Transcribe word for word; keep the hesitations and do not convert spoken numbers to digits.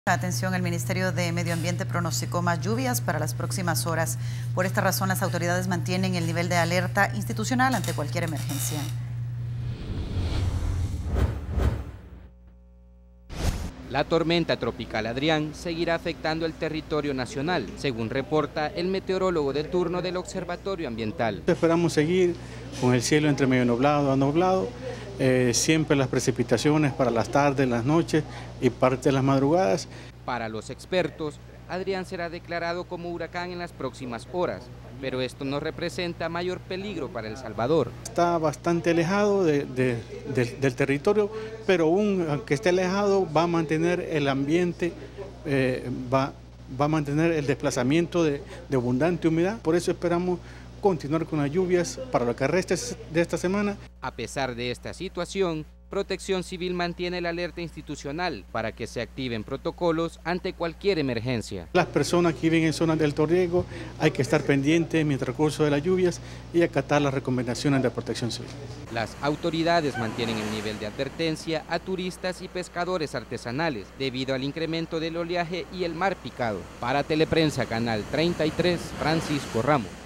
Atención, el Ministerio de Medio Ambiente pronosticó más lluvias para las próximas horas. Por esta razón, las autoridades mantienen el nivel de alerta institucional ante cualquier emergencia. La tormenta tropical Adrián seguirá afectando el territorio nacional, según reporta el meteorólogo de turno del Observatorio Ambiental. Esperamos seguir con el cielo entre medio nublado a nublado, eh, siempre las precipitaciones para las tardes, las noches y parte de las madrugadas. Para los expertos, Adrián será declarado como huracán en las próximas horas, pero esto no representa mayor peligro para El Salvador. Está bastante alejado de, de, de, del territorio, pero aún aunque esté alejado va a mantener el ambiente, eh, va, va a mantener el desplazamiento de, de abundante humedad. Por eso esperamos continuar con las lluvias para lo que resta de esta semana. A pesar de esta situación, Protección Civil mantiene la alerta institucional para que se activen protocolos ante cualquier emergencia. Las personas que viven en zonas de alto riesgo hay que estar pendientes mientras el curso de las lluvias y acatar las recomendaciones de Protección Civil. Las autoridades mantienen el nivel de advertencia a turistas y pescadores artesanales debido al incremento del oleaje y el mar picado. Para Teleprensa Canal treinta y tres, Francisco Ramos.